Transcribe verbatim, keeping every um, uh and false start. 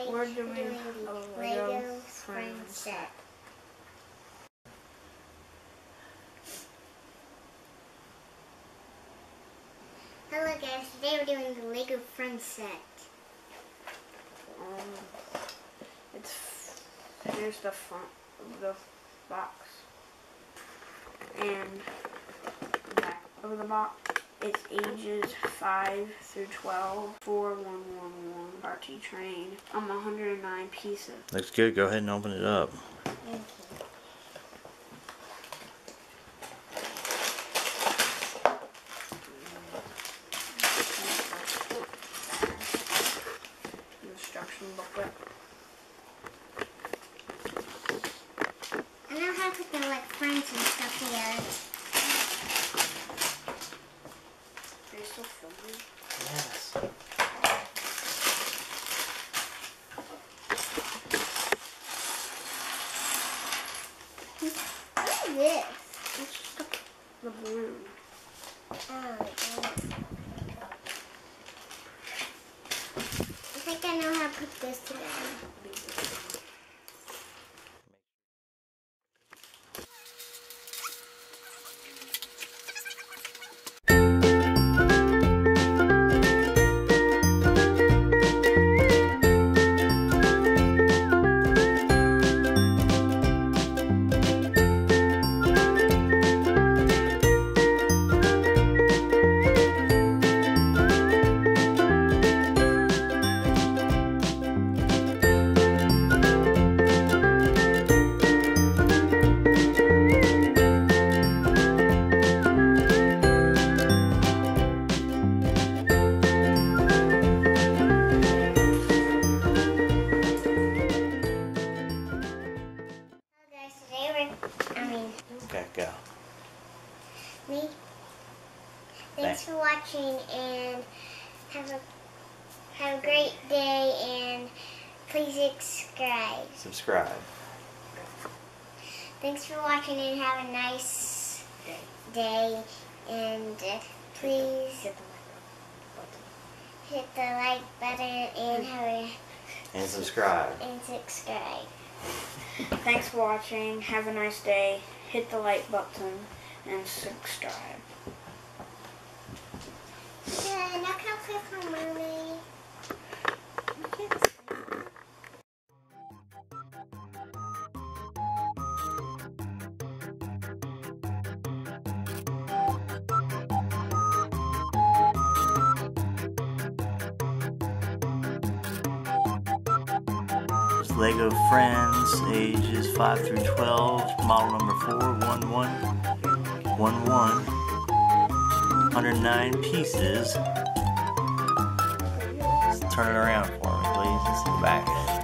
we're doing, doing a Lego, Lego Friends set. Hello guys, today we're doing the Lego Friends set. Um, it's, here's the front of the box. And the back of the box. It's ages five through twelve, four one one one, R T Train. I'm one hundred nine pieces. Looks good. Go ahead and open it up. Thank you. Instruction booklet. I know how to put them like friends and stuff together. Are you still filming? Yes. What is this? It's just the, the balloon. Oh, yeah. I think I know how to put this together. Okay, go. Me. Thanks Thanks. for watching and have a have a great day and please subscribe. Subscribe. Thanks for watching and have a nice day and uh, please hit the like button and have a And subscribe. and subscribe. Thanks for watching. Have a nice day. Hit the like button and subscribe. Yeah, now can I play for mommy? Lego Friends, ages five through twelve, model number four one one one one, one hundred nine pieces. Just turn it around for me, please. Let's see the back.